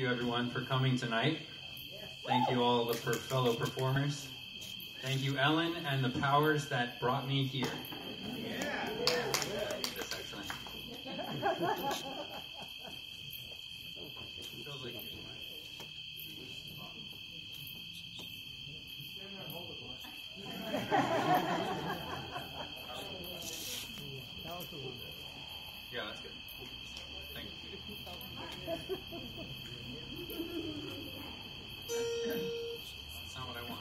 you everyone for coming tonight. Thank you all the fellow performers. Thank you, Ellen, and the powers that brought me here. Yeah. This actually. Feels like yeah, that's good. Thank you. That's not what I want.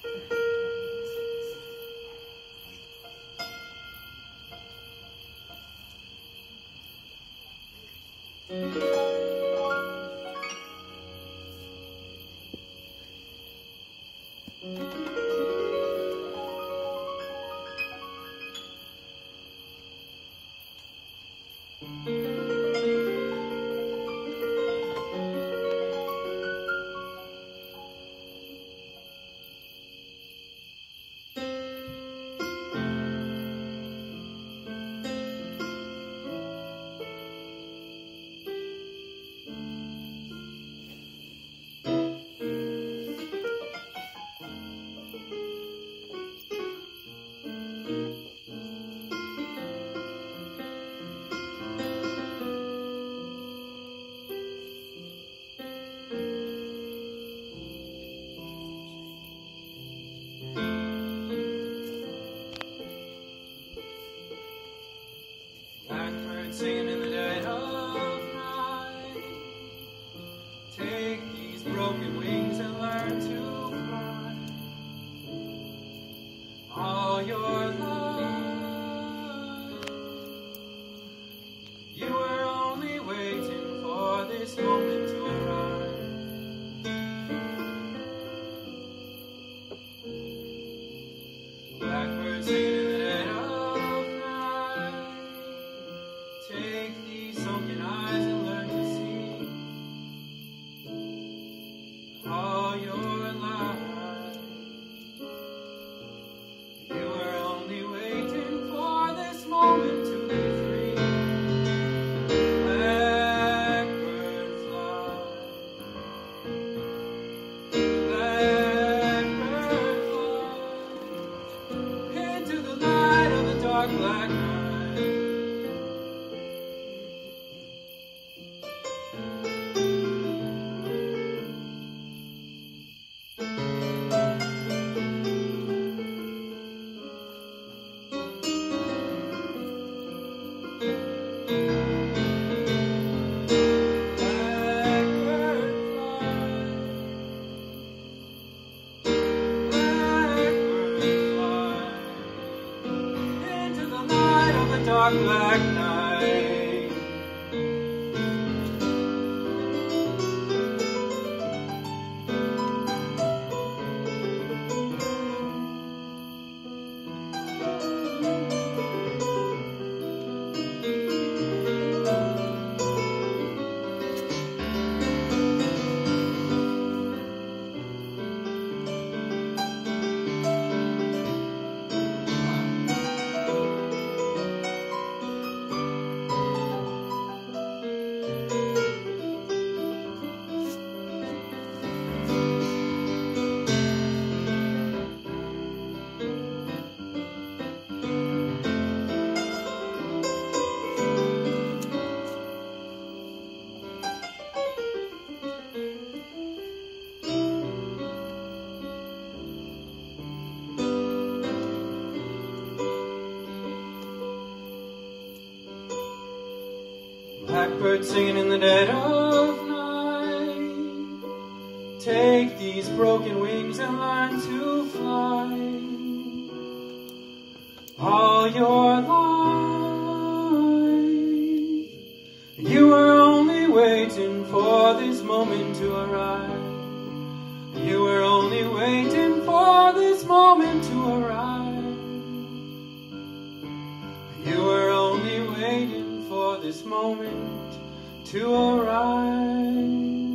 Singing in the dead of night. Take these broken wings and learn to fly. All your life, you were only waiting for this moment to arrive. Blackbird singing in the dead of take these sunken eyes and learn to see. All your life, you were only waiting for this moment to be free. Blackbird fly, blackbird fly, into the light of the dark black night. Dark black night. Blackbird singing in the dead of night. Take these broken wings and learn to fly. All your life, you were only waiting for this moment to arrive. You were only waiting for this moment to arrive. You were only waiting for this moment to arrive.